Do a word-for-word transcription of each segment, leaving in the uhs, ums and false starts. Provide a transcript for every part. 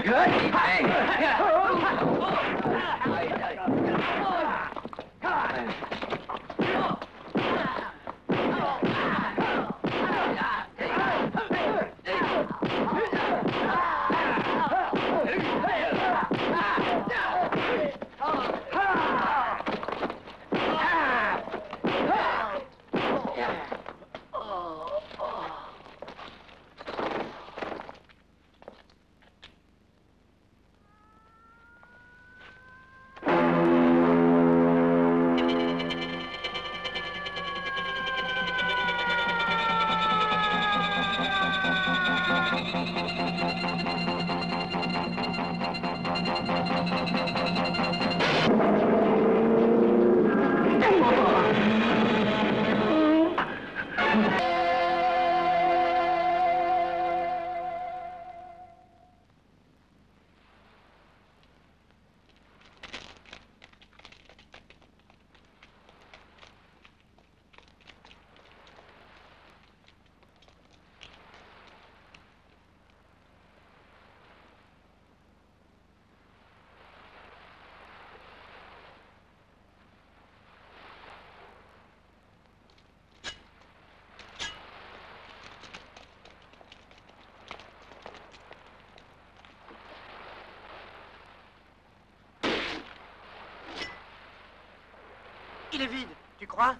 Il est vide, tu crois?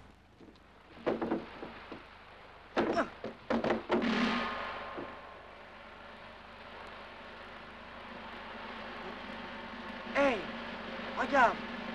Hey, regarde.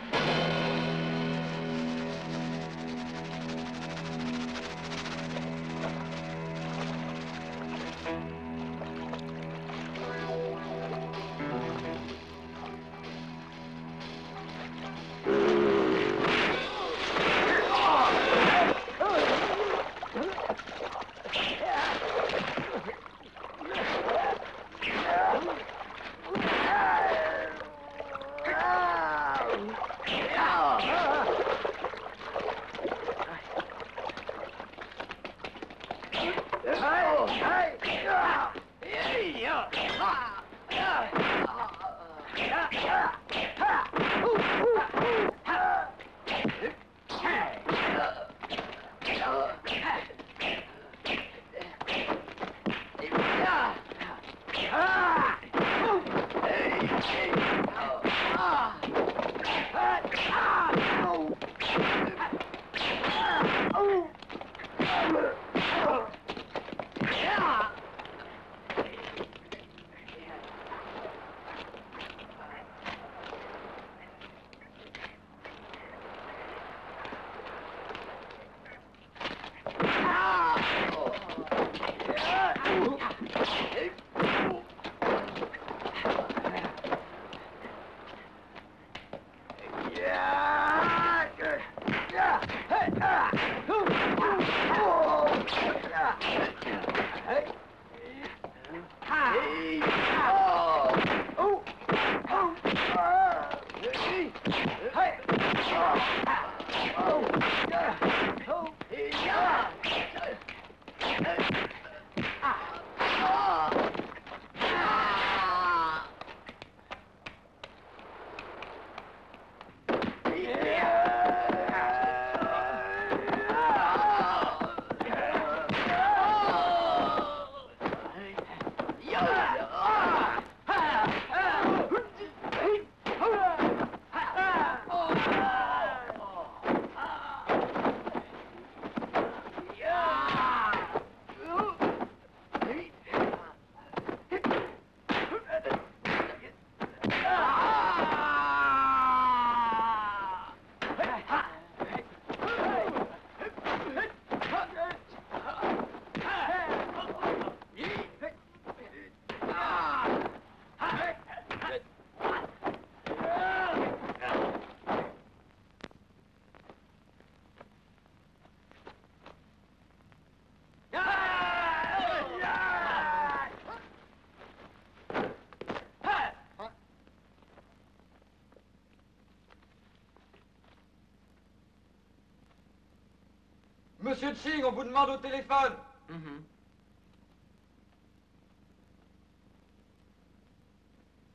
Monsieur Ching, on vous demande au téléphone. Mm-hmm.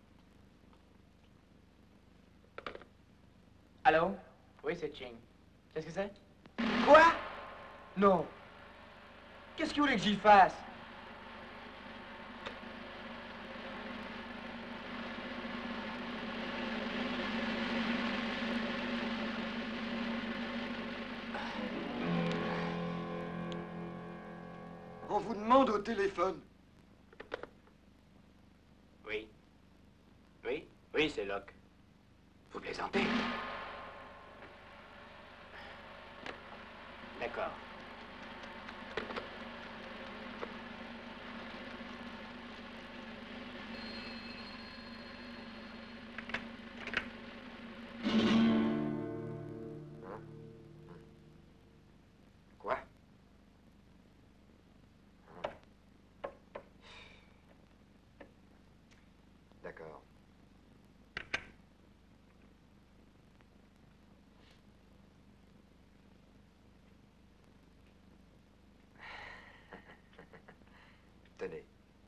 Allô? Oui, c'est Ching. Qu'est-ce que c'est? Quoi? Non. Qu'est-ce que vous voulez que j'y fasse? On vous demande au téléphone. Oui. Oui, oui, c'est Locke. Vous plaisantez? D'accord. Quoi? D'accord. Tenez.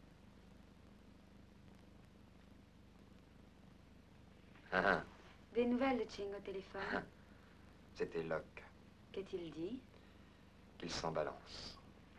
Ah, ah. Des nouvelles de Ching au téléphone? C'était Locke. Qu'a-t-il dit? Qu'il s'en balance.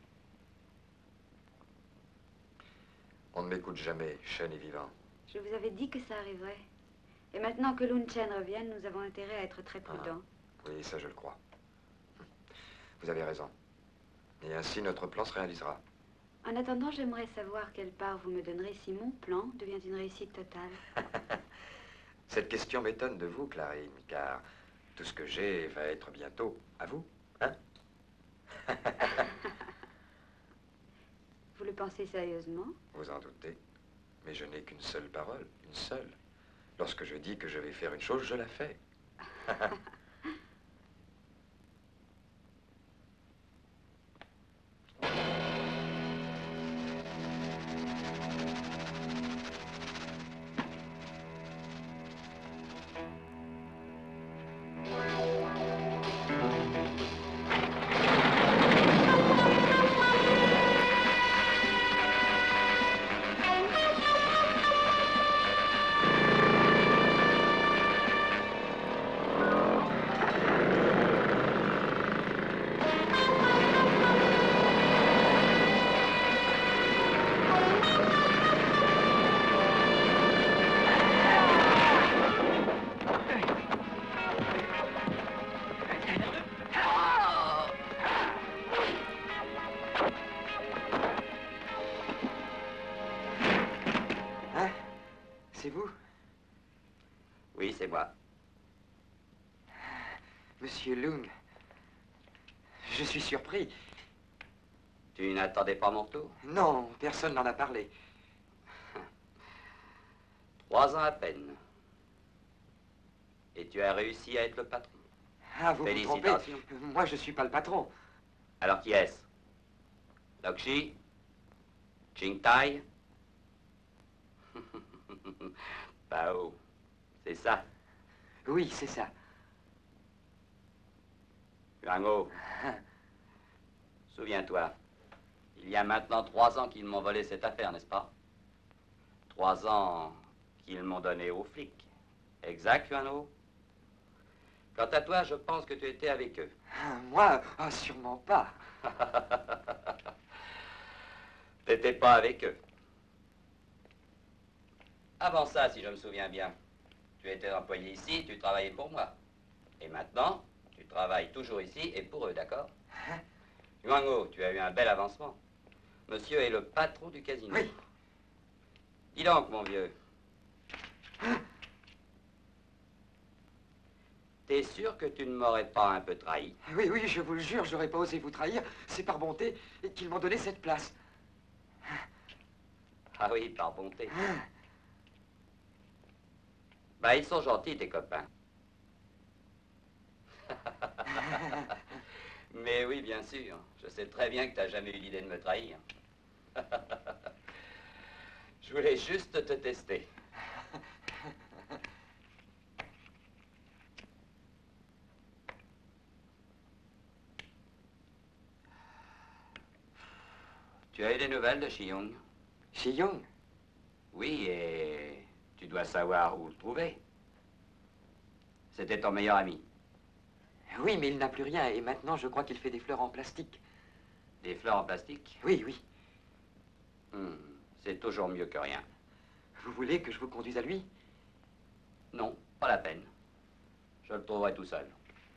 On ne m'écoute jamais, Shen est vivant. Je vous avais dit que ça arriverait. Et maintenant que Lun Chen revienne, nous avons intérêt à être très prudents. Ah, oui, ça je le crois. Vous avez raison. Et ainsi notre plan se réalisera. En attendant, j'aimerais savoir quelle part vous me donnerez si mon plan devient une réussite totale. Cette question m'étonne de vous, Clarine, car tout ce que j'ai va être bientôt à vous, hein? Vous le pensez sérieusement? Vous en doutez. Mais je n'ai qu'une seule parole, une seule. Lorsque je dis que je vais faire une chose, je la fais. C'est vous? Oui, c'est moi. Monsieur Lung, je suis surpris. Tu n'attendais pas mon tour? Non, personne n'en a parlé. Trois ans à peine. Et tu as réussi à être le patron. Ah, vous vous trompez. Félicitations. Moi, je suis pas le patron. Alors qui est-ce? Lokshi? Ching Tai? Pao, c'est ça. Oui, c'est ça. Huango, souviens-toi, il y a maintenant trois ans qu'ils m'ont volé cette affaire, n'est-ce pas? Trois ans qu'ils m'ont donné aux flics. Exact, Huango? Quant à toi, je pense que tu étais avec eux. Ah, moi, ah, sûrement pas. T'étais pas avec eux. Avant ça, si je me souviens bien, tu étais employé ici, tu travaillais pour moi. Et maintenant, tu travailles toujours ici et pour eux, d'accord? Huango, tu as eu un bel avancement. Monsieur est le patron du casino. Oui. Dis donc, mon vieux. T'es sûr que tu ne m'aurais pas un peu trahi? Oui, oui, je vous le jure, j'aurais pas osé vous trahir. C'est par bonté qu'ils m'ont donné cette place. Ah oui, par bonté. Ben, ils sont gentils, tes copains. Mais oui, bien sûr. Je sais très bien que tu n'as jamais eu l'idée de me trahir. Je voulais juste te tester. Tu as eu des nouvelles de Shiyong? Shiyong? Oui, et tu dois savoir où le trouver. C'était ton meilleur ami. Oui, mais il n'a plus rien et maintenant je crois qu'il fait des fleurs en plastique. Des fleurs en plastique? Oui, oui. Hmm, c'est toujours mieux que rien. Vous voulez que je vous conduise à lui? Non, pas la peine. Je le trouverai tout seul.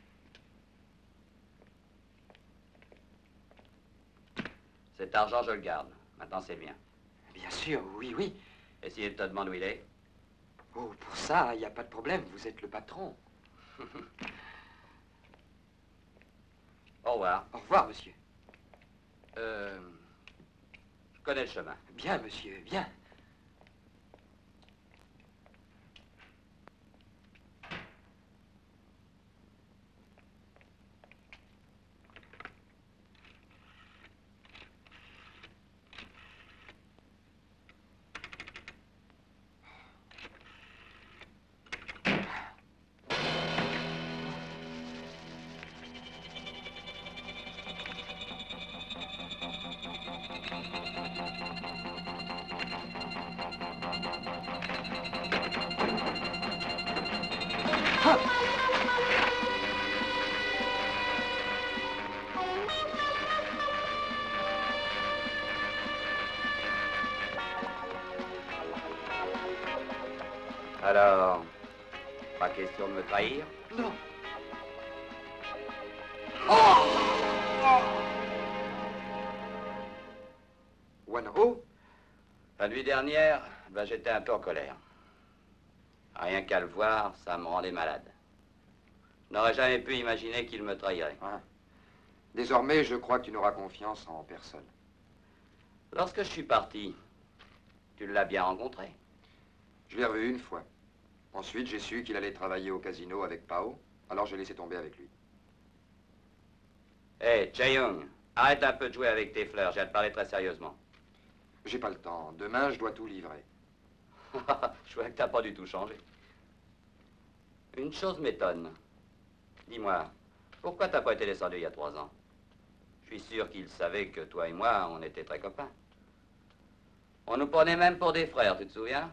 Cet argent, je le garde. Maintenant, c'est bien. Bien sûr, oui, oui. Et s'il te demande où il est? Oh, pour ça, il n'y a pas de problème. Vous êtes le patron. Au revoir. Au revoir, monsieur. Euh, je connais le chemin. Bien, monsieur, bien. Alors, pas question de me trahir? Non. One-Oh? La nuit dernière, ben, j'étais un peu en colère. Rien qu'à le voir, ça me rendait malade. Je n'aurais jamais pu imaginer qu'il me trahirait. Ouais. Désormais, je crois que tu n'auras confiance en personne. Lorsque je suis parti, tu l'as bien rencontré. Je l'ai revu une fois. Ensuite, j'ai su qu'il allait travailler au casino avec Pao, alors j'ai laissé tomber avec lui. Hé, hey, Chae-Young, arrête un peu de jouer avec tes fleurs, j'ai à te parler très sérieusement. J'ai pas le temps. Demain, je dois tout livrer. Je vois que t'as pas du tout changé. Une chose m'étonne. Dis-moi, pourquoi t'as pas été descendu il y a trois ans? Je suis sûr qu'il savait que toi et moi, on était très copains. On nous prenait même pour des frères, tu te souviens?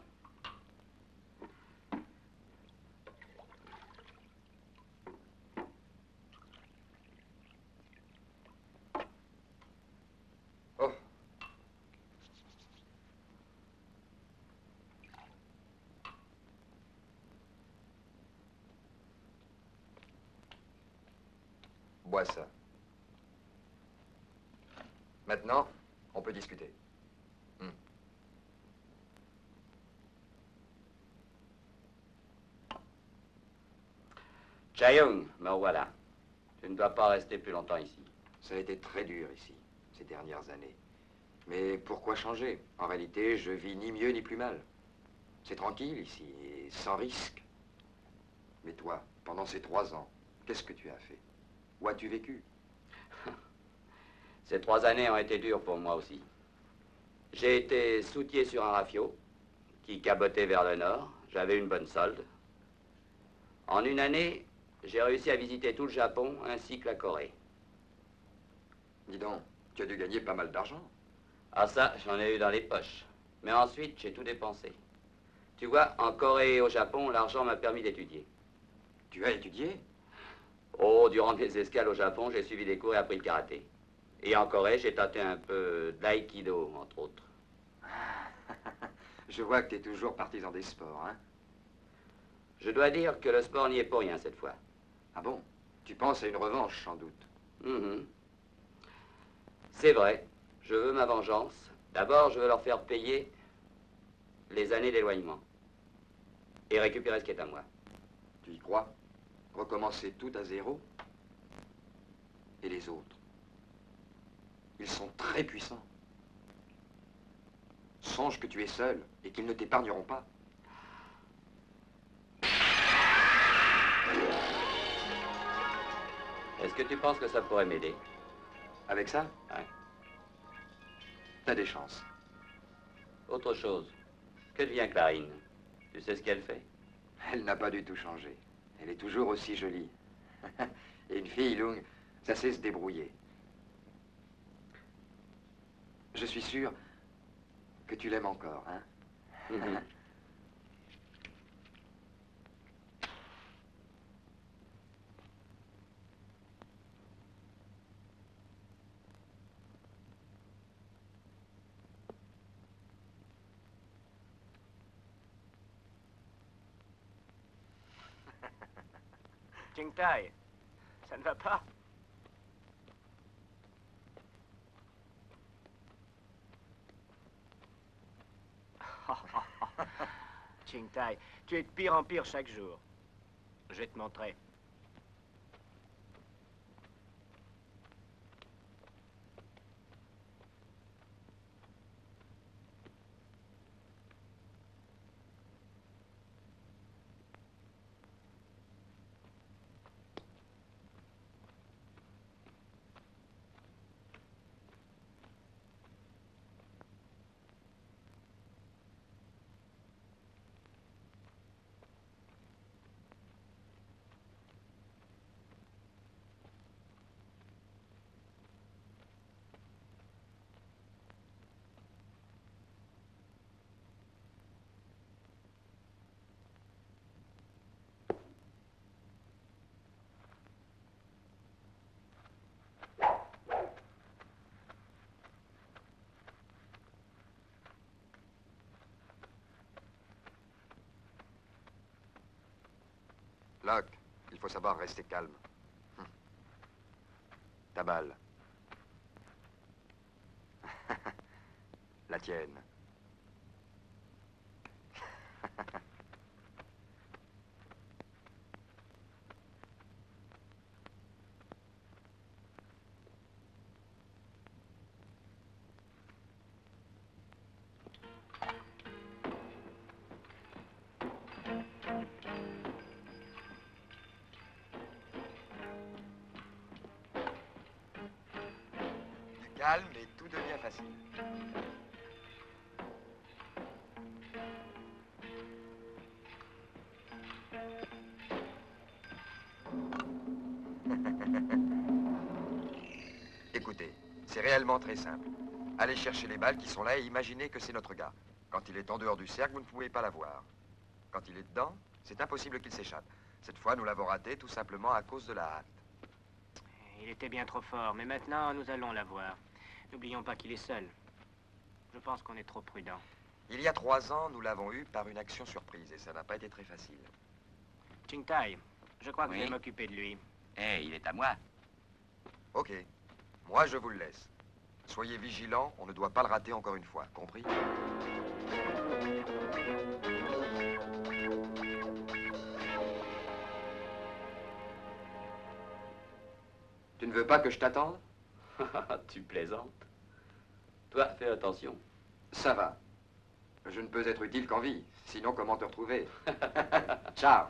Oh. Bois ça. Maintenant, on peut discuter. Hmm. Chae-Young, me revoilà. Tu ne dois pas rester plus longtemps ici. Ça a été très dur ici, ces dernières années. Mais pourquoi changer? En réalité, je vis ni mieux ni plus mal. C'est tranquille ici, et sans risque. Mais toi, pendant ces trois ans, qu'est-ce que tu as fait? Où as-tu vécu? Ces trois années ont été dures pour moi aussi. J'ai été soutier sur un rafio qui cabotait vers le nord. J'avais une bonne solde. En une année, j'ai réussi à visiter tout le Japon ainsi que la Corée. Dis donc, tu as dû gagner pas mal d'argent. Ah ça, j'en ai eu dans les poches. Mais ensuite, j'ai tout dépensé. Tu vois, en Corée et au Japon, l'argent m'a permis d'étudier. Tu as étudié? Oh, durant mes escales au Japon, j'ai suivi des cours et appris le karaté. Et en Corée, j'ai tenté un peu d'aïkido, entre autres. Je vois que tu es toujours partisan des sports, hein? Je dois dire que le sport n'y est pour rien cette fois. Ah bon? Tu penses à une revanche, sans doute. Mm-hmm. C'est vrai, je veux ma vengeance. D'abord, je veux leur faire payer les années d'éloignement. Et récupérer ce qui est à moi. Tu y crois? Recommencer tout à zéro? Et les autres? Ils sont très puissants. Songe que tu es seul et qu'ils ne t'épargneront pas. Est-ce que tu penses que ça pourrait m'aider? Avec ça? Ouais. T'as des chances. Autre chose. Que devient Clarine? Tu sais ce qu'elle fait? Elle n'a pas du tout changé. Elle est toujours aussi jolie. Et une fille, Lung, ça sait se débrouiller. Je suis sûr que tu l'aimes encore, hein? Mm-hmm. Ching-Tai, ça ne va pas? Ching-Tai, tu es de pire en pire chaque jour. Je vais te montrer. Locke, il faut savoir rester calme. Hum. Ta balle. La tienne. Calme et tout devient facile. Écoutez, c'est réellement très simple. Allez chercher les balles qui sont là et imaginez que c'est notre gars. Quand il est en dehors du cercle, vous ne pouvez pas la voir. Quand il est dedans, c'est impossible qu'il s'échappe. Cette fois, nous l'avons raté tout simplement à cause de la hâte. Il était bien trop fort, mais maintenant, nous allons l'avoir. N'oublions pas qu'il est seul. Je pense qu'on est trop prudent. Il y a trois ans, nous l'avons eu par une action surprise et ça n'a pas été très facile. Ching-Tai, je crois que Oui. je vais m'occuper de lui. Eh, il est à moi. Ok, moi je vous le laisse. Soyez vigilants, on ne doit pas le rater encore une fois, compris? Tu ne veux pas que je t'attende? Tu plaisantes. Toi, fais attention. Ça va. Je ne peux être utile qu'en vie. Sinon, comment te retrouver? Ciao.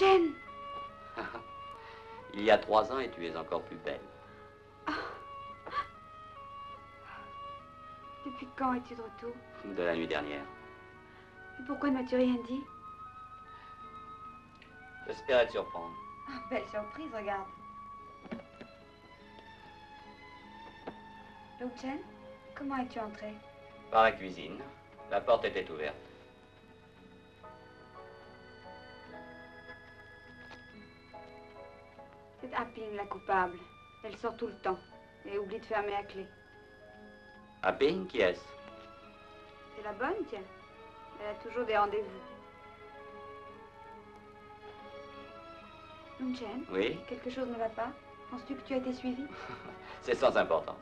Chen! Il y a trois ans et tu es encore plus belle. Depuis quand es-tu de retour? De la nuit dernière. Et pourquoi ne m'as-tu rien dit? J'espérais te surprendre. Ah, belle surprise, regarde. Long Chen, comment es-tu entré? Par la cuisine. La porte était ouverte. C'est Apping, la coupable. Elle sort tout le temps et oublie de fermer à clé. Apping, qui est-ce? C'est la bonne, tiens. Elle a toujours des rendez-vous. Long Chen, Oui? quelque chose ne va pas? Penses-tu que tu as été suivi? C'est sans importance.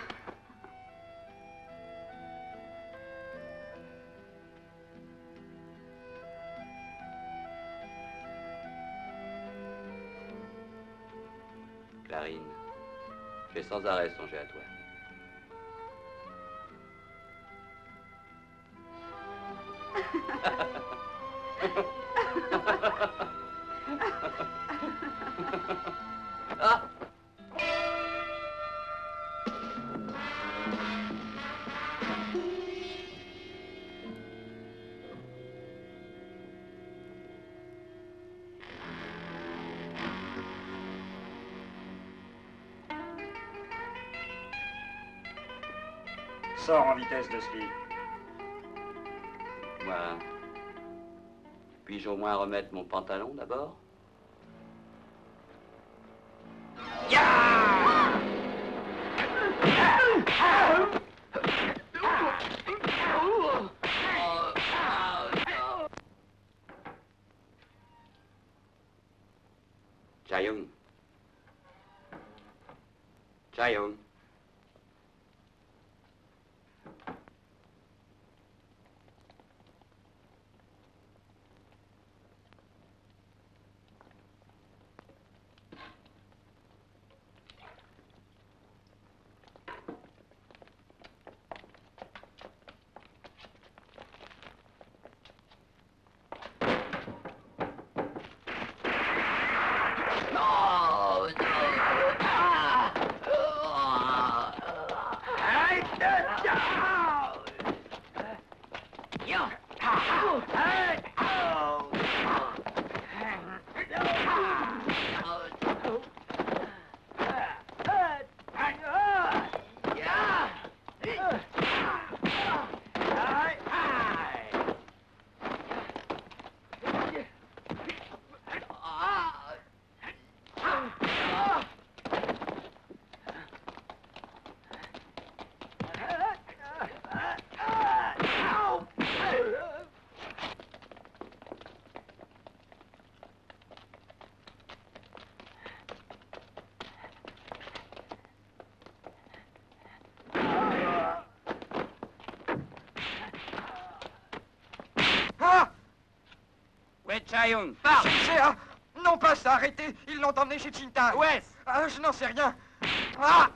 Clarine, j'ai sans arrêt songé à toi. Ah! Sors en vitesse de ce lit. Moi, puis-je au moins remettre mon pantalon d'abord? Chayoung. Chayoung. Chayoung, Parle! Ah, non, pas ça, arrêtez! Ils l'ont emmené chez Chinta. Où est-ce? Ah, je n'en sais rien. Ah!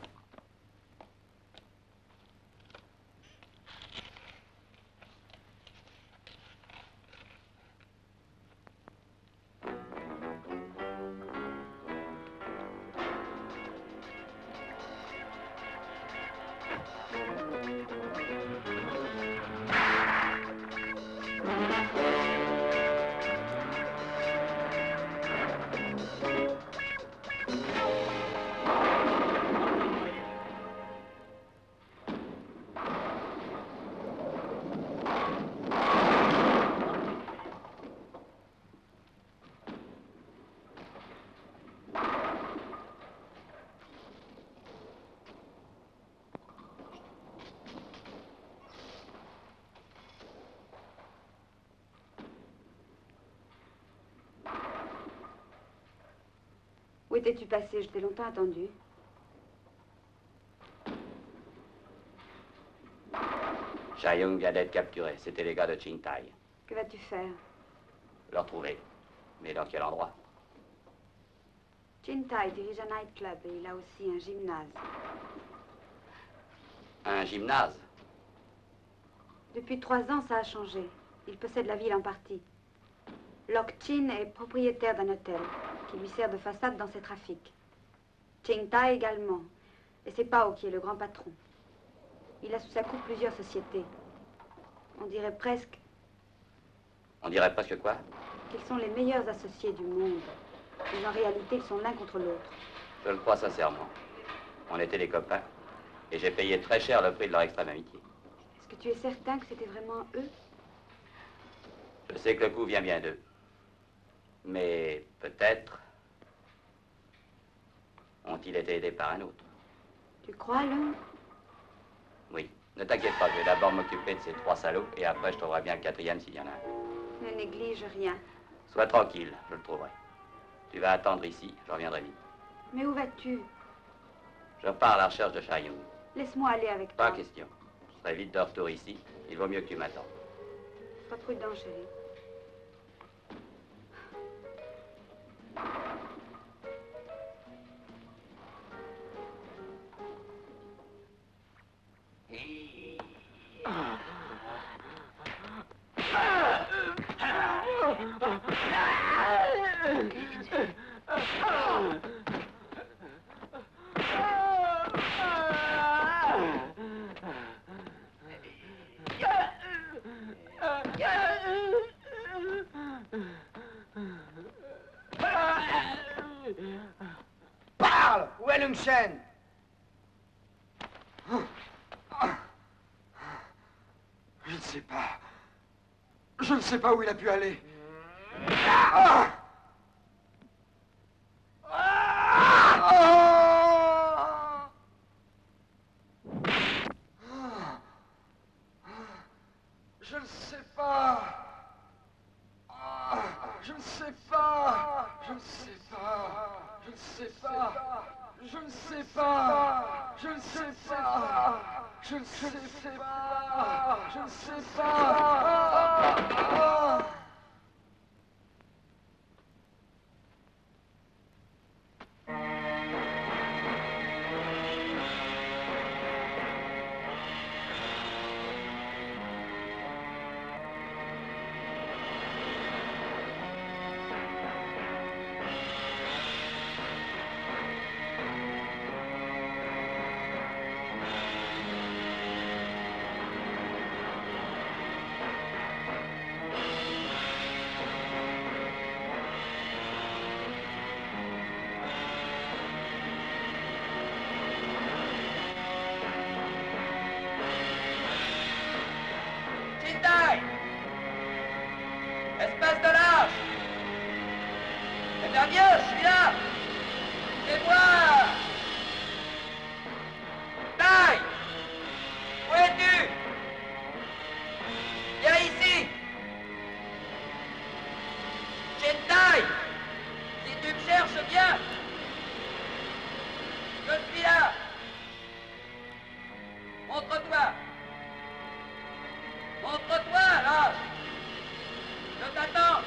Où étais-tu passé? Je t'ai longtemps attendu. Chayoung vient d'être capturé. C'était les gars de Chintai. Que vas-tu faire? Le retrouver. Mais dans quel endroit? Chintai dirige un nightclub et il a aussi un gymnase. Un gymnase? Depuis trois ans, ça a changé. Il possède la ville en partie. Lok Chin est propriétaire d'un hôtel qui lui sert de façade dans ses trafics. Ching Tai également. Et c'est Pao qui est le grand patron. Il a sous sa coupe plusieurs sociétés. On dirait presque On dirait presque quoi? qu'ils sont les meilleurs associés du monde. Mais en réalité, ils sont l'un contre l'autre. Je le crois sincèrement. On était des copains. Et j'ai payé très cher le prix de leur extrême amitié. Est-ce que tu es certain que c'était vraiment eux? Je sais que le coup vient bien d'eux. Mais peut-être ont-ils été aidés par un autre. Tu crois, l'homme? Oui. Ne t'inquiète pas, je vais d'abord m'occuper de ces trois salauds et après je trouverai bien le quatrième s'il y en a un. Ne néglige rien. Sois tranquille, je le trouverai. Tu vas attendre ici, je reviendrai vite. Mais où vas-tu? Je pars à la recherche de Chayoun. Laisse-moi aller avec Pas toi. question. Je serai vite de retour ici. Il vaut mieux que tu m'attendes. Sois prudent, chérie. Parle! Où est Lung Shen? Je ne sais pas. Je ne sais pas où il a pu aller. Ah! Ah! Je ne sais pas. Ah! Je ne sais pas. Je ne sais pas. Je ne sais pas. Je ne sais pas. Je ne sais pas. Je ne sais pas. Je ne sais pas. Ah! Chitaï! Espèce de lâche! Eh bien, viens, je suis là! C'est moi! Tai! Où es-tu? Viens ici! Chitaï! Si tu me cherches bien! Je suis là! Montre-toi! Montre-toi, lâche! Je t'attends!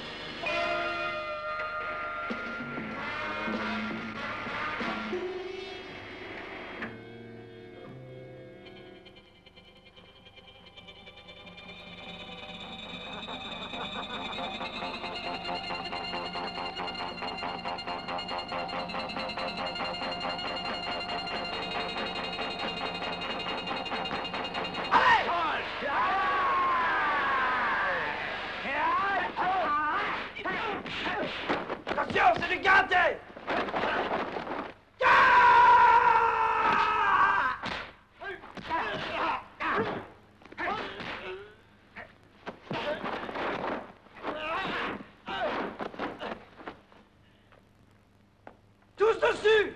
Attention, c'est du garanté! Tous dessus!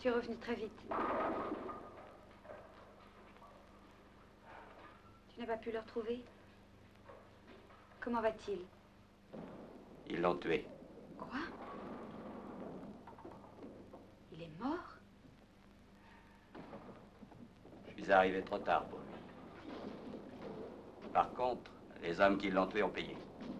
Tu es revenu très vite. Tu n'as pas pu le retrouver? Comment va-t-il? Ils l'ont tué. Quoi? Il est mort? Je suis arrivé trop tard pour lui. Par contre, les hommes qui l'ont tué ont payé.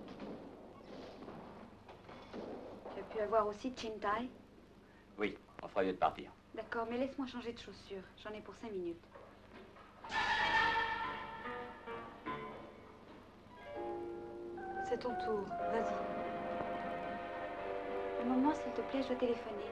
Tu as pu avoir aussi Chintai? Oui, on fera mieux de partir. D'accord, mais laisse-moi changer de chaussures. J'en ai pour cinq minutes. C'est ton tour. Vas-y. Un moment, s'il te plaît, je dois téléphoner.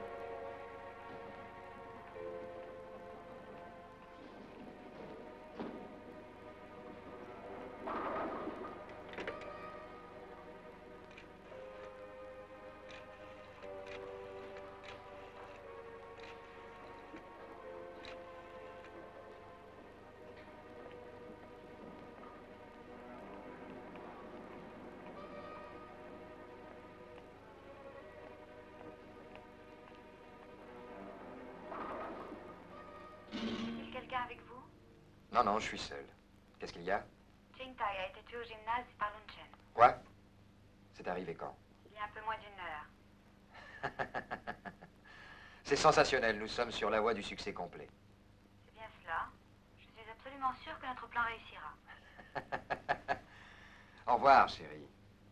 Quelqu'un avec vous? Non, non, je suis seul. Qu'est-ce qu'il y a? Chintai a été tué au gymnase par Lun Chen. Quoi? C'est arrivé quand? Il y a un peu moins d'une heure. C'est sensationnel, nous sommes sur la voie du succès complet. C'est bien cela. Je suis absolument sûre que notre plan réussira. Au revoir, chérie.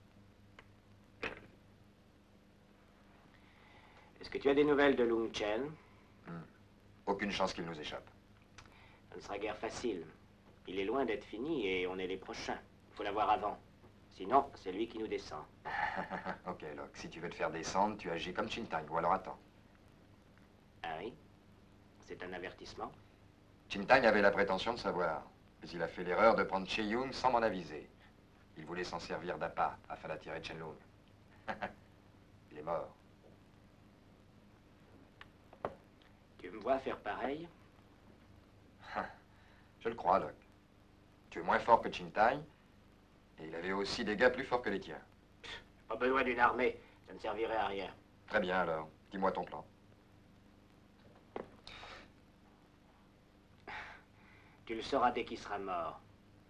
Est-ce que tu as des nouvelles de Lun Chen? Hmm. Aucune chance qu'il nous échappe. Ça ne sera guère facile. Il est loin d'être fini et on est les prochains. Il faut l'avoir avant. Sinon, c'est lui qui nous descend. Ok, Locke, si tu veux te faire descendre, tu agis comme Chintai, ou alors attends. Ah oui? C'est un avertissement? Chintai avait la prétention de savoir, mais il a fait l'erreur de prendre Che-Yung sans m'en aviser. Il voulait s'en servir d'appât afin d'attirer Chen-Lung. Il est mort. Tu me vois faire pareil? Je le crois, Locke. Tu es moins fort que Chintai, et il avait aussi des gars plus forts que les tiens. Pas besoin d'une armée, ça ne servirait à rien. Très bien, alors. Dis-moi ton plan. Tu le sauras dès qu'il sera mort.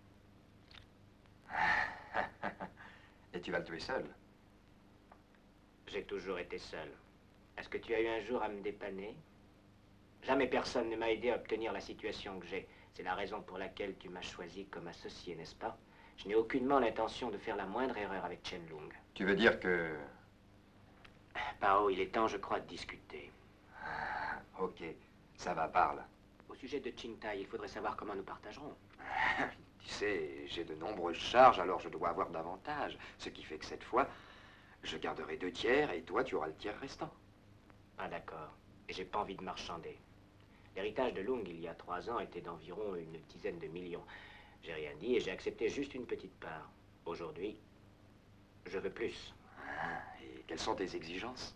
Et tu vas le tuer seul. J'ai toujours été seul. Est-ce que tu as eu un jour à me dépanner? Jamais personne ne m'a aidé à obtenir la situation que j'ai. C'est la raison pour laquelle tu m'as choisi comme associé, n'est-ce pas? Je n'ai aucunement l'intention de faire la moindre erreur avec Chen-Lung. Tu veux dire que... Pao, il est temps, je crois, de discuter. Ok, ça va, parle. Au sujet de Chintai, il faudrait savoir comment nous partagerons. Tu sais, j'ai de nombreuses charges, alors je dois avoir davantage. Ce qui fait que cette fois, je garderai deux tiers et toi, tu auras le tiers restant. Ah, d'accord. Et j'ai pas envie de marchander. L'héritage de Lung, il y a trois ans, était d'environ une dizaine de millions. J'ai rien dit et j'ai accepté juste une petite part. Aujourd'hui, je veux plus. Ah, et quelles sont tes exigences?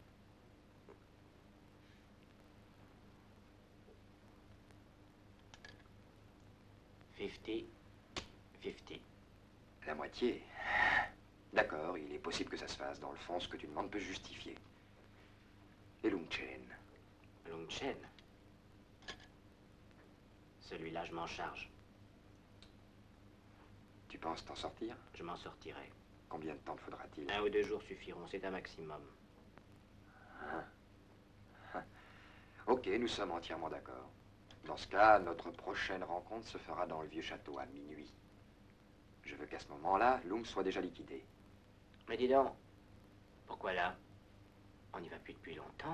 Fifty, fifty. La moitié. D'accord, il est possible que ça se fasse. Dans le fond, ce que tu demandes peut se justifier. Et Lun Chen? Lun Chen? Celui-là, je m'en charge. Tu penses t'en sortir? Je m'en sortirai. Combien de temps te faudra-t-il? Un ou deux jours suffiront, c'est un maximum. Hein? Hein. Ok, nous sommes entièrement d'accord. Dans ce cas, notre prochaine rencontre se fera dans le vieux château à minuit. Je veux qu'à ce moment-là, Lung soit déjà liquidé. Mais dis donc, pourquoi là? On n'y va plus depuis longtemps.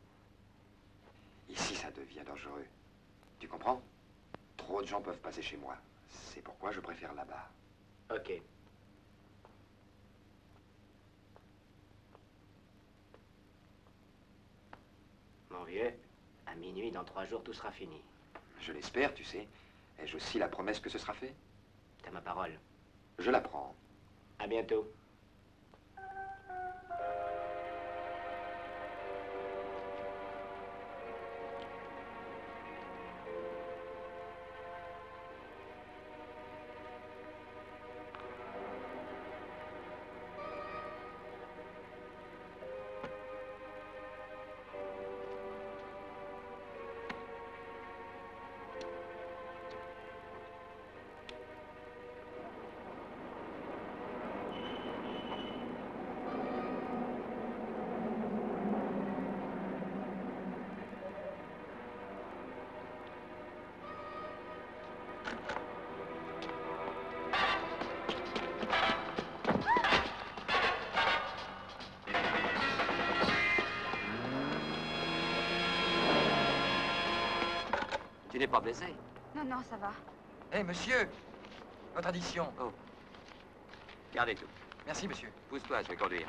Ici, ça devient dangereux. Tu comprends? Trop de gens peuvent passer chez moi. C'est pourquoi je préfère là-bas. Ok. Mon vieux, à minuit, dans trois jours, tout sera fini. Je l'espère, tu sais. Ai-je aussi la promesse que ce sera fait? T'as ma parole. Je la prends. À bientôt. Tu n'es pas blessé? Non, non, ça va. Hé, monsieur! Notre addition. Oh. Gardez tout. Merci, monsieur. Pousse-toi, je vais conduire.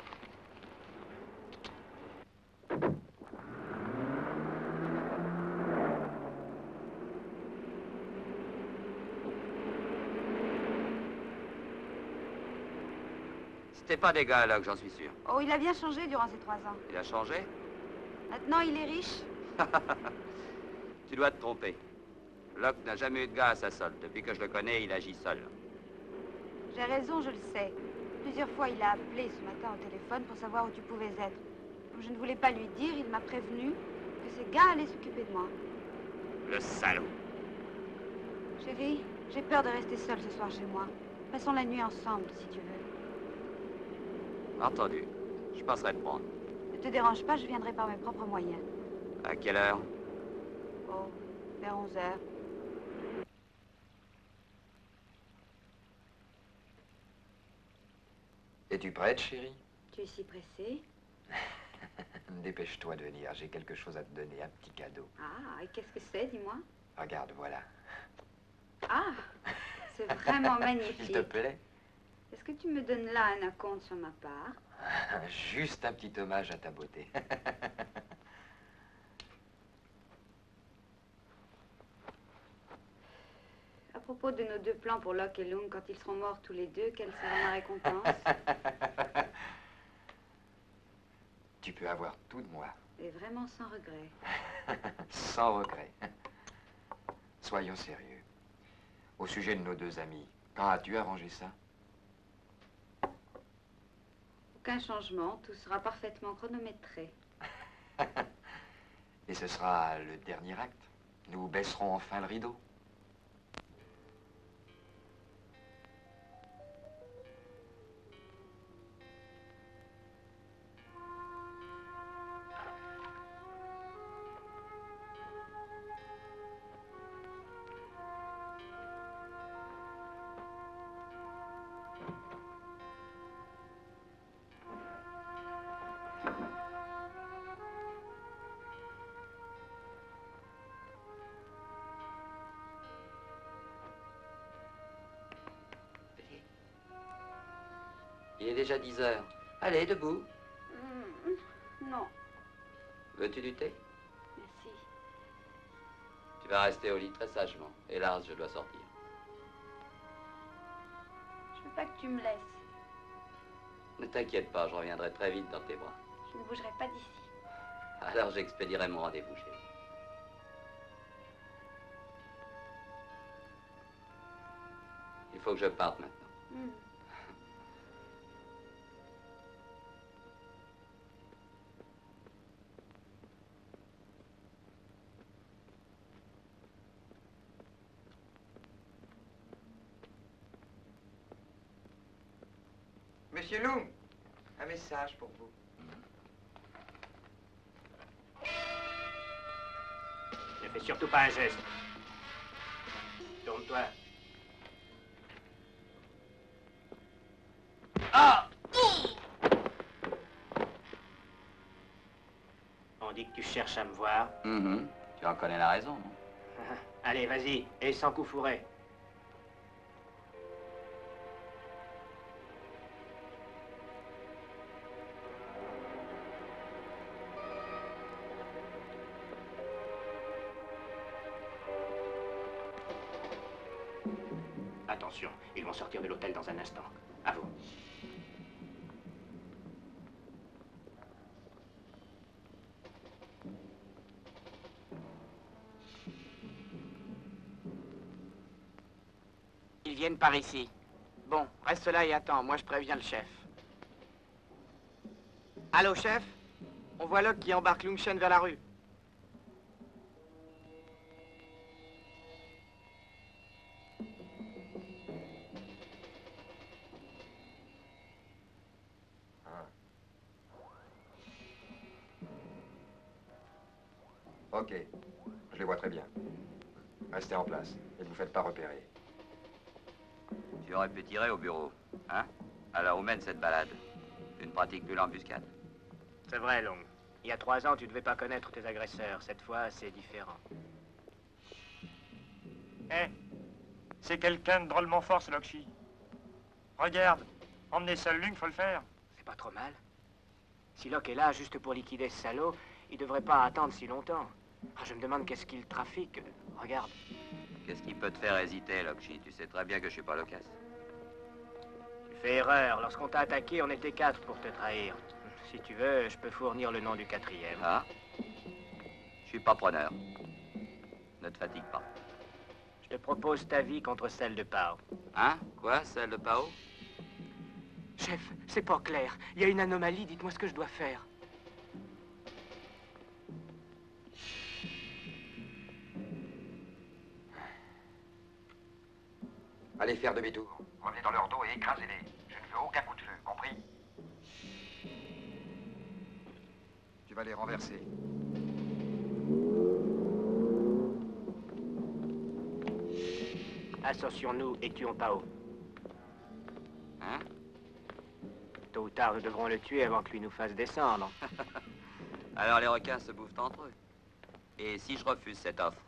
C'était pas des gars, là, que j'en suis sûr. Oh, il a bien changé durant ces trois ans. Il a changé? Maintenant, il est riche. Tu dois te tromper. Locke n'a jamais eu de gars à sa solde. Depuis que je le connais, il agit seul. J'ai raison, je le sais. Plusieurs fois, il a appelé ce matin au téléphone pour savoir où tu pouvais être. Comme je ne voulais pas lui dire, il m'a prévenu que ces gars allaient s'occuper de moi. Le salaud. Chérie, j'ai peur de rester seule ce soir chez moi. Passons la nuit ensemble, si tu veux. Entendu. Je passerai te prendre. Ne te dérange pas, je viendrai par mes propres moyens. À quelle heure? Oh, vers onze heures. Es-tu prête, chérie? Tu es si pressée? Dépêche-toi de venir, j'ai quelque chose à te donner, un petit cadeau. Ah, et qu'est-ce que c'est, dis-moi? Regarde, voilà. Ah, c'est vraiment magnifique. Il te plaît? Est-ce que tu me donnes là un acompte sur ma part? Juste un petit hommage à ta beauté. À propos de nos deux plans pour Locke et Lung, quand ils seront morts tous les deux, quelle sera ma récompense? Tu peux avoir tout de moi. Et vraiment sans regret. Sans regret. Soyons sérieux. Au sujet de nos deux amis, quand as-tu arrangé ça? Aucun changement, tout sera parfaitement chronométré. Et ce sera le dernier acte. Nous baisserons enfin le rideau. Il est déjà dix heures. Allez, debout. Mmh, non, Veux-tu du thé? merci. Tu vas rester au lit très sagement. Hélas, je dois sortir. Je veux pas que tu me laisses. Ne t'inquiète pas, je reviendrai très vite dans tes bras. Je ne bougerai pas d'ici. Alors j'expédierai mon rendez-vous, chérie. Il faut que je parte maintenant. Mmh. Monsieur Lung, un message pour vous. Ne fais surtout pas un geste. Tourne-toi. Ah! On dit que tu cherches à me voir. Mm-hmm. Tu en connais la raison, non? Allez, vas-y, et sans coup fourré. Attention, ils vont sortir de l'hôtel dans un instant. À vous. Ils viennent par ici. Bon, reste là et attends, moi je préviens le chef. Allô, chef? On voit Locke qui embarque Lung Shen vers la rue. Ok, je les vois très bien. Restez en place et ne vous faites pas repérer. Tu aurais pu tirer au bureau, hein? Alors où mène cette balade? Tu ne pratiques plus l'embuscade? C'est vrai, Long. Il y a trois ans, tu ne devais pas connaître tes agresseurs. Cette fois, c'est différent. Eh, c'est quelqu'un de drôlement fort, ce Lokshi. Regarde, emmener seul Lung, faut le faire. C'est pas trop mal. Si Locke est là juste pour liquider ce salaud, il devrait pas attendre si longtemps. Ah, je me demande qu'est-ce qu'il trafique. Regarde. Qu'est-ce qui peut te faire hésiter, Lokshi? Tu sais très bien que je suis pas loquace. Tu fais erreur. Lorsqu'on t'a attaqué, on était quatre pour te trahir. Si tu veux, je peux fournir le nom du quatrième. Ah? Je suis pas preneur. Ne te fatigue pas. Je te propose ta vie contre celle de Pao. Hein? Quoi? Celle de Pao? Chef, c'est pas clair. Il y a une anomalie, dites-moi ce que je dois faire. Allez faire demi-tour. Revenez dans leur dos et écrasez-les. Je ne veux aucun coup de feu, compris? Tu vas les renverser. Associons-nous et tuons Pao. Hein? Tôt ou tard, nous devrons le tuer avant que lui nous fasse descendre. Alors les requins se bouffent entre eux. Et si je refuse cette offre?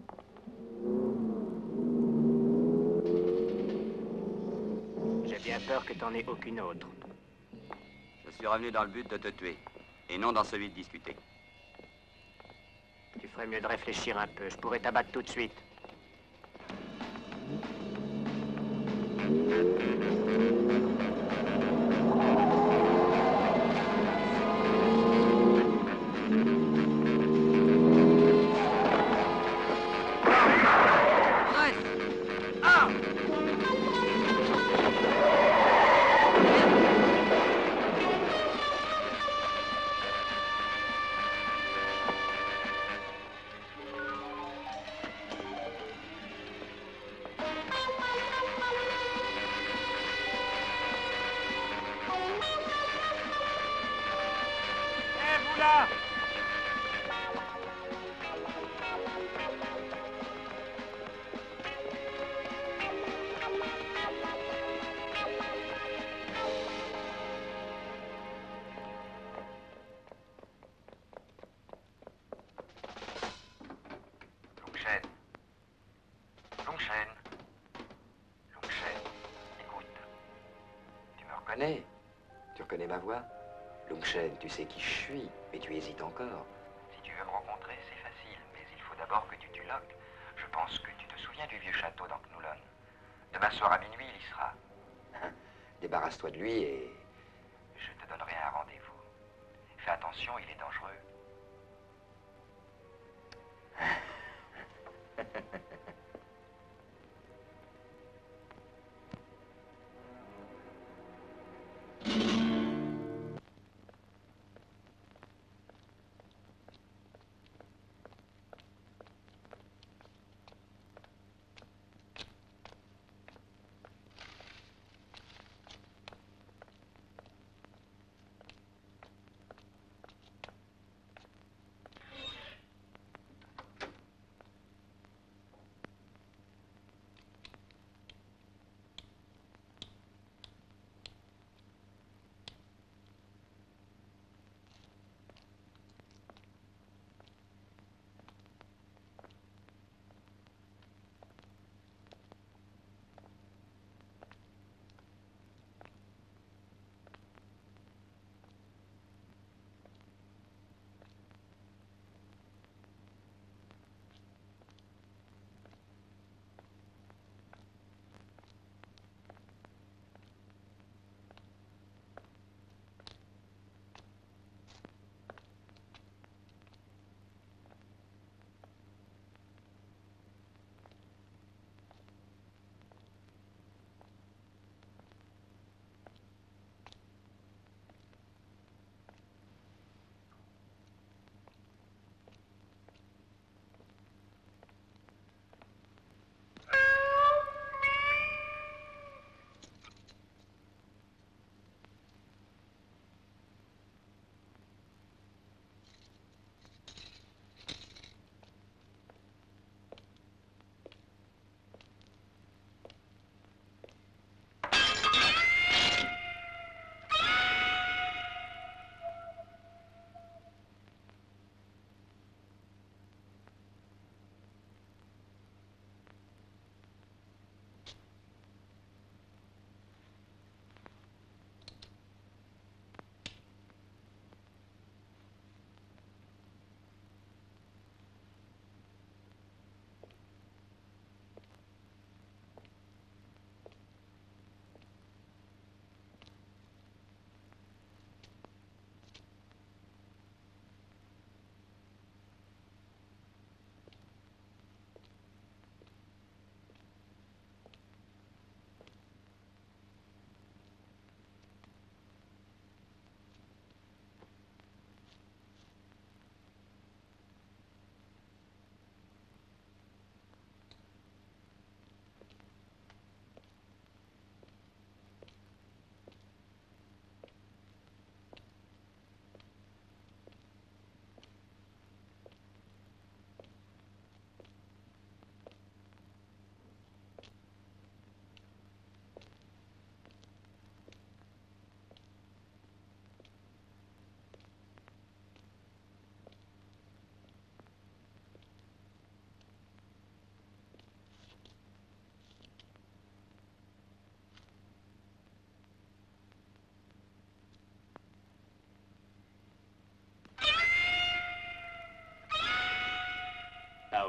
J'ai bien peur que t'en aies aucune autre. Je suis revenu dans le but de te tuer, et non dans celui de discuter. Tu ferais mieux de réfléchir un peu. Je pourrais t'abattre tout de suite. Tu reconnais ma voix? Lungshen, tu sais qui je suis, mais tu hésites encore. Si tu veux me rencontrer, c'est facile, mais il faut d'abord que tu tues Locke. Je pense que tu te souviens du vieux château d'Anknoullon. Demain soir à minuit, il y sera. Débarrasse-toi de lui et... Je te donnerai un rendez-vous. Fais attention, il est dangereux.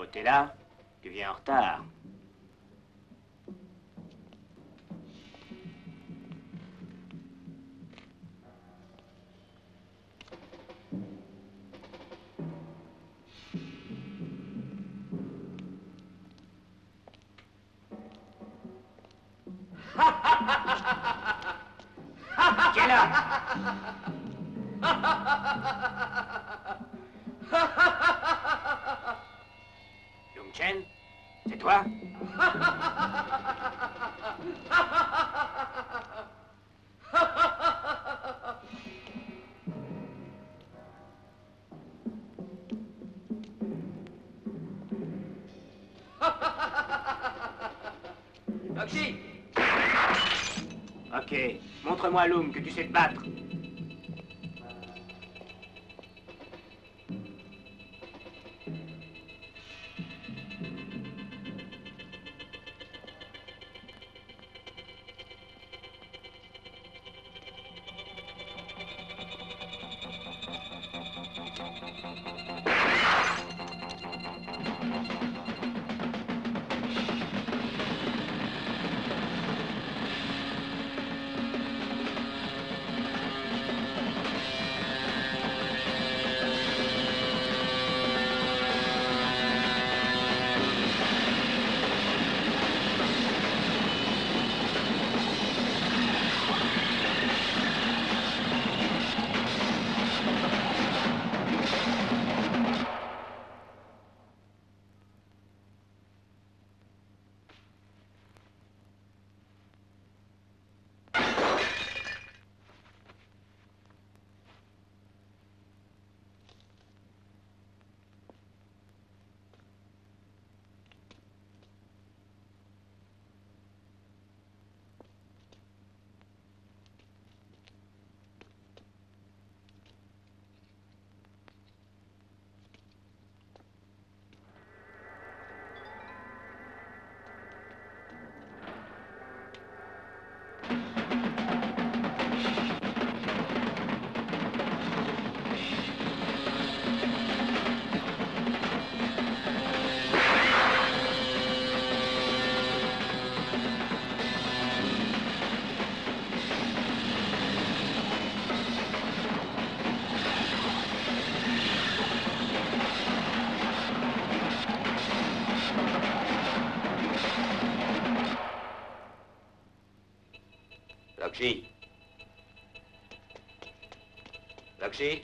t'es là? Tu viens en retard. Qui est là? Lung Chen, c'est toi? Loxy! Ok, montre-moi, Lung, que tu sais te battre. Loxy. Loxy.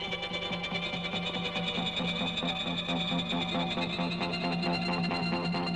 Thank you.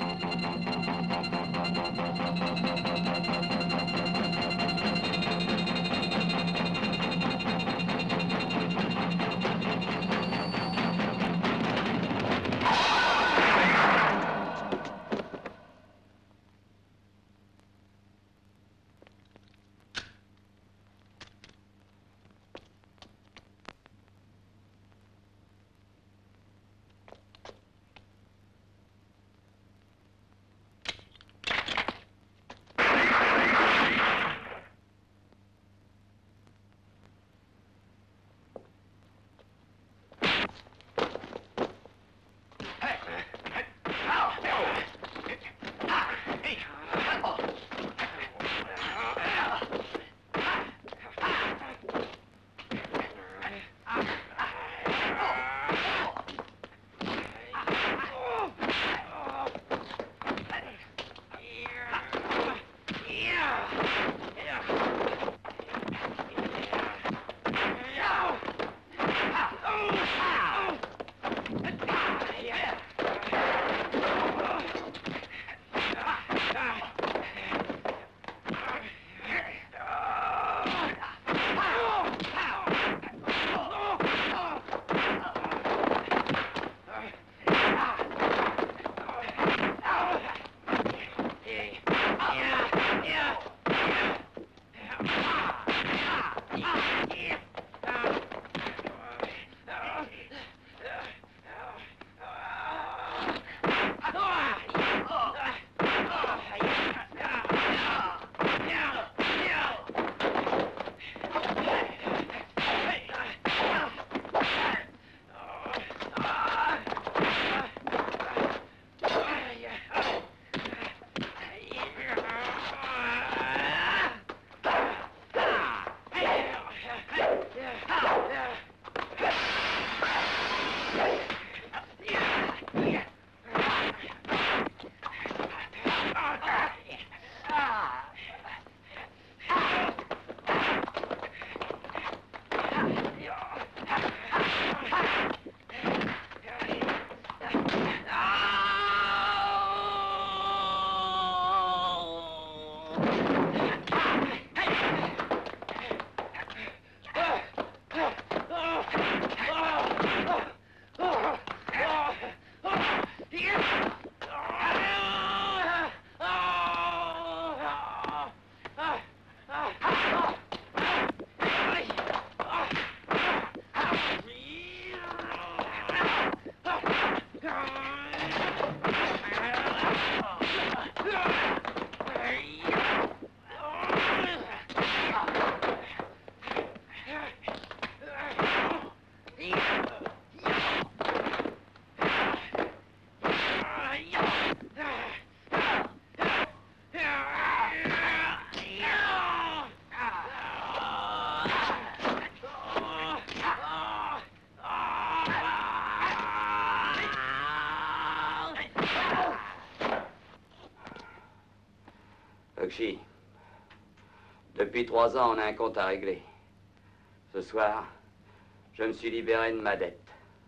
Lokshi, depuis trois ans, on a un compte à régler. Ce soir, je me suis libéré de ma dette.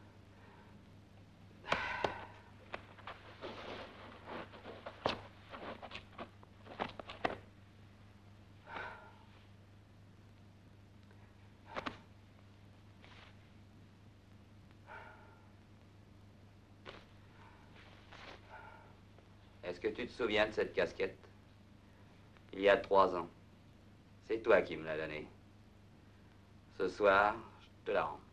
Est-ce que tu te souviens de cette casquette? Il y a trois ans. C'est toi qui me l'as donnée. Ce soir, je te la rends.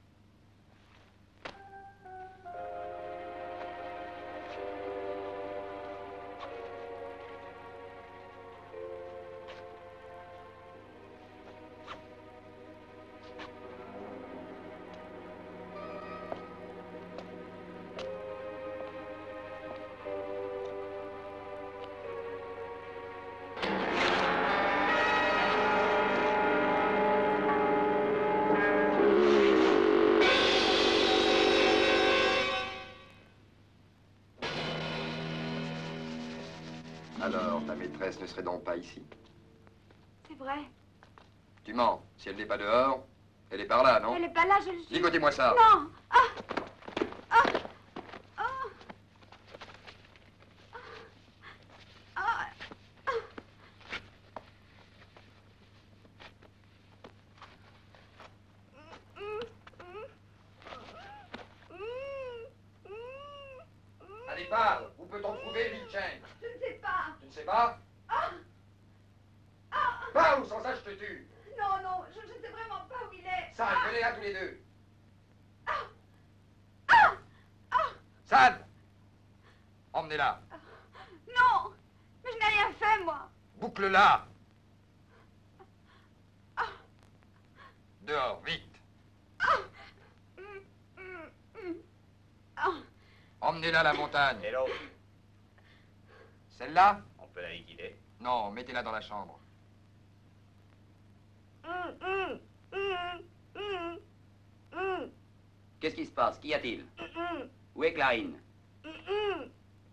Alors, ta maîtresse ne serait donc pas ici? C'est vrai. Tu mens. Si elle n'est pas dehors, elle est par là, non? Elle n'est pas là, je le suis. Ligotez-moi ça. Non. Ah. Ah. Ah. Ah. Ah. Allez, parle. Où peut-on trouver Lin Chen? Je ne sais pas. Tu ne sais pas? Ah. Ah. Parle ou sans ça, je te tue. Non, non, je ne sais vraiment pas où il est. Sad, venez là tous les deux. Ah. Ah. Ah. Sad, emmenez-la. Non, mais je n'ai rien fait, moi. Boucle-la. Ah. Dehors, vite. Ah. Mm, mm, mm. Ah. Emmenez-la à la montagne. Et l'autre, Celle-là? on peut la liquider. Non, mettez-la dans la chambre. Mm, mm, mm, mm, mm, Qu'est-ce qui se passe? Qu'y a-t-il? mm, Où est Clarine? mm, mm.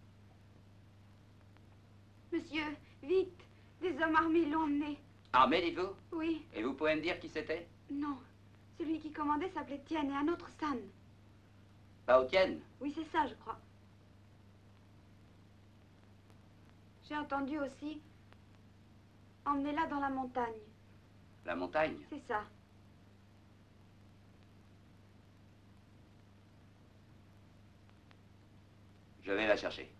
Monsieur, vite, des hommes armés l'ont emmené. Armé, dites-vous? Oui, Et vous pouvez me dire qui c'était? non. Celui qui commandait s'appelait Tienne et un autre San. Pas Tienne. Oui, c'est ça, je crois. J'ai entendu aussi. Emmenez-la dans la montagne. La montagne? C'est ça. Je vais la chercher.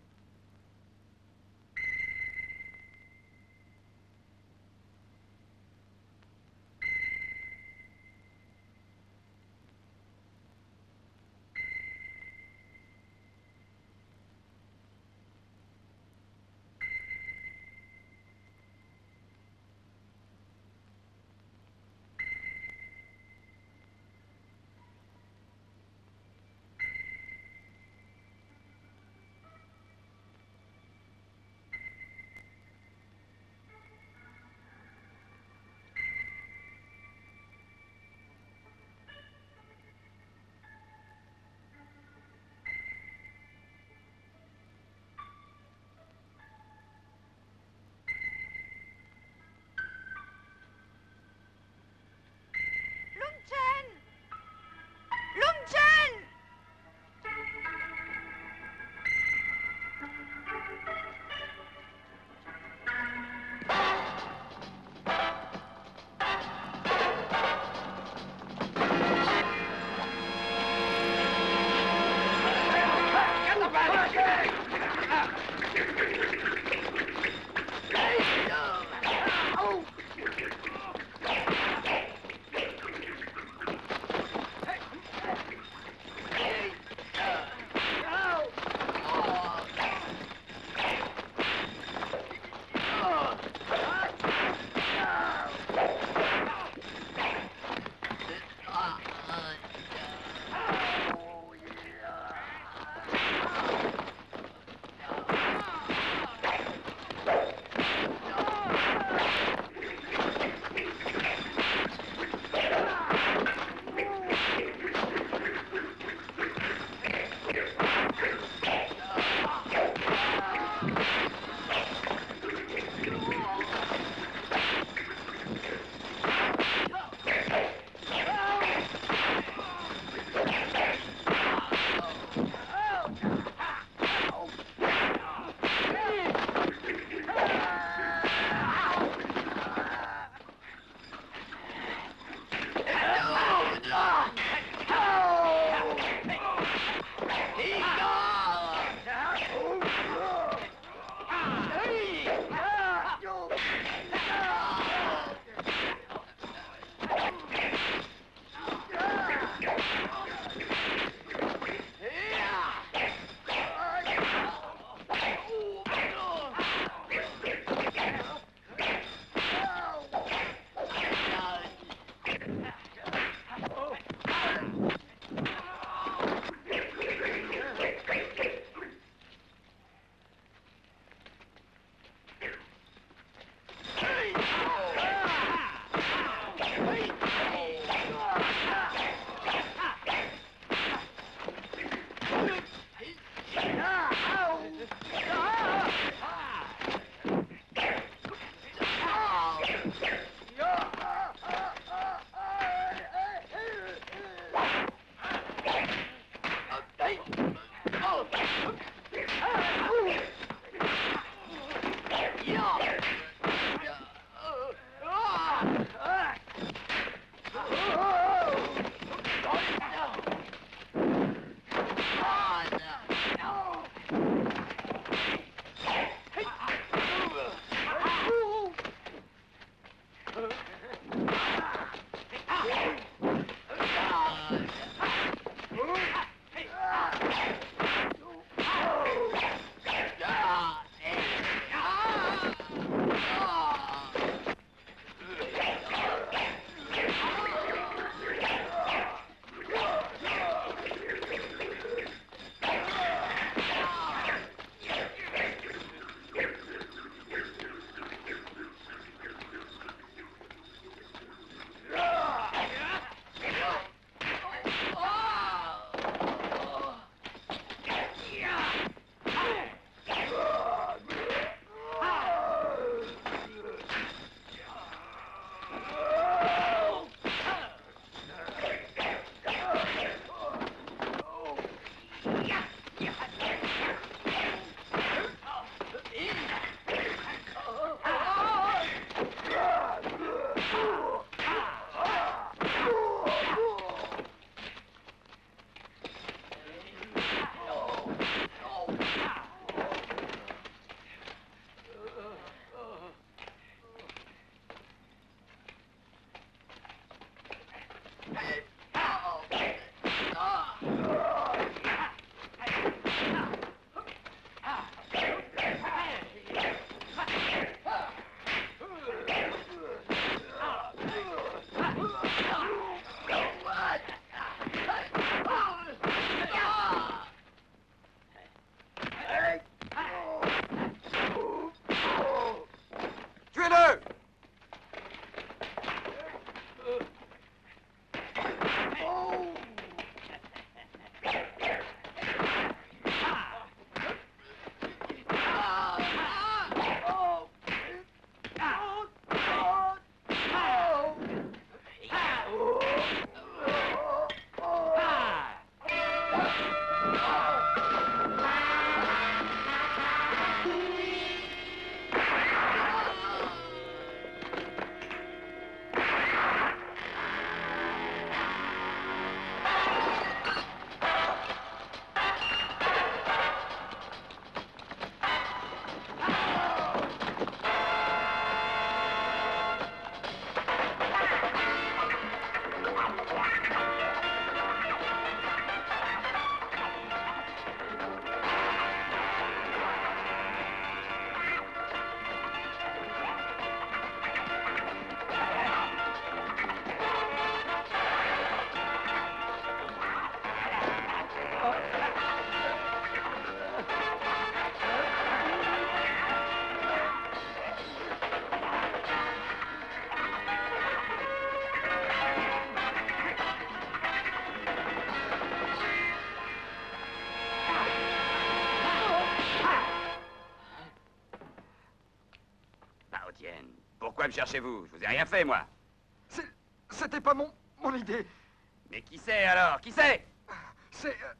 me chercher, vous? Je vous ai rien fait, moi. C'était pas mon, mon idée. Mais qui c'est, alors? Qui c'est? C'est... euh,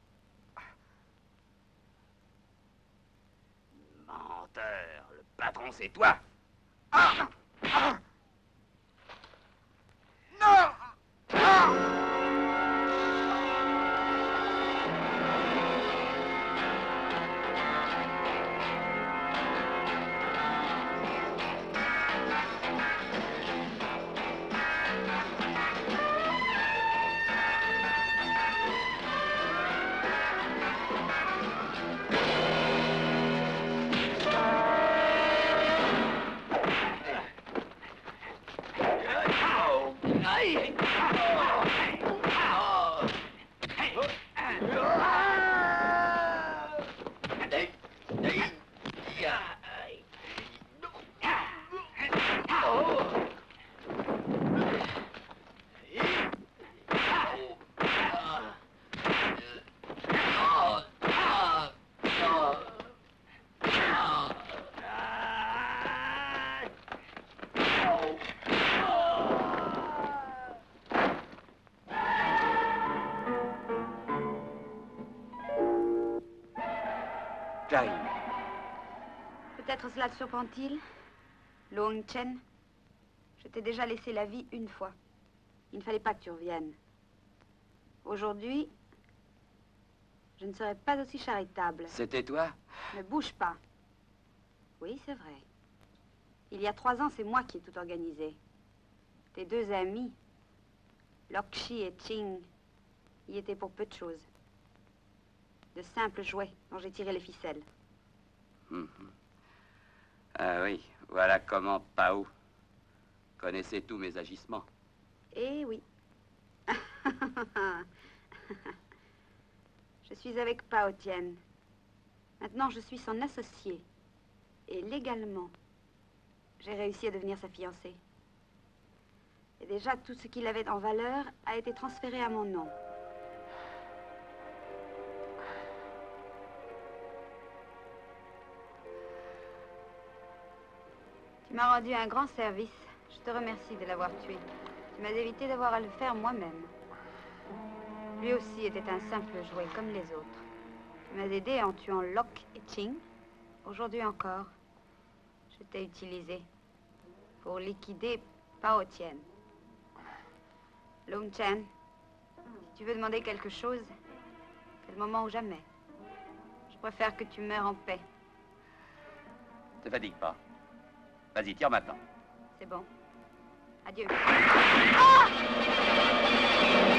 Menteur. Le patron, c'est toi. Ah! Ah! Non! Ah! Peut-être cela te surprend-il, Long Chen. Je t'ai déjà laissé la vie une fois. Il ne fallait pas que tu reviennes. Aujourd'hui, je ne serai pas aussi charitable. C'était toi? Ne bouge pas. Oui, c'est vrai. Il y a trois ans, c'est moi qui ai tout organisé. Tes deux amis, Lokshi et Ching, y étaient pour peu de choses. De simples jouets dont j'ai tiré les ficelles. Mmh. Ah oui, voilà comment Pao connaissait tous mes agissements. Eh oui. Je suis avec Pao Tien. Maintenant, je suis son associé. Et légalement, j'ai réussi à devenir sa fiancée. Et déjà, tout ce qu'il avait en valeur a été transféré à mon nom. Tu m'as rendu un grand service. Je te remercie de l'avoir tué. Tu m'as évité d'avoir à le faire moi-même. Lui aussi était un simple jouet comme les autres. Tu m'as aidé en tuant Locke et Ching. Aujourd'hui encore, je t'ai utilisé pour liquider Pao Tien. Long Chen, si tu veux demander quelque chose, c'est le moment ou jamais. Je préfère que tu meurs en paix. Ne te fatigue pas. Vas-y, tire maintenant. C'est bon. Adieu. Ah!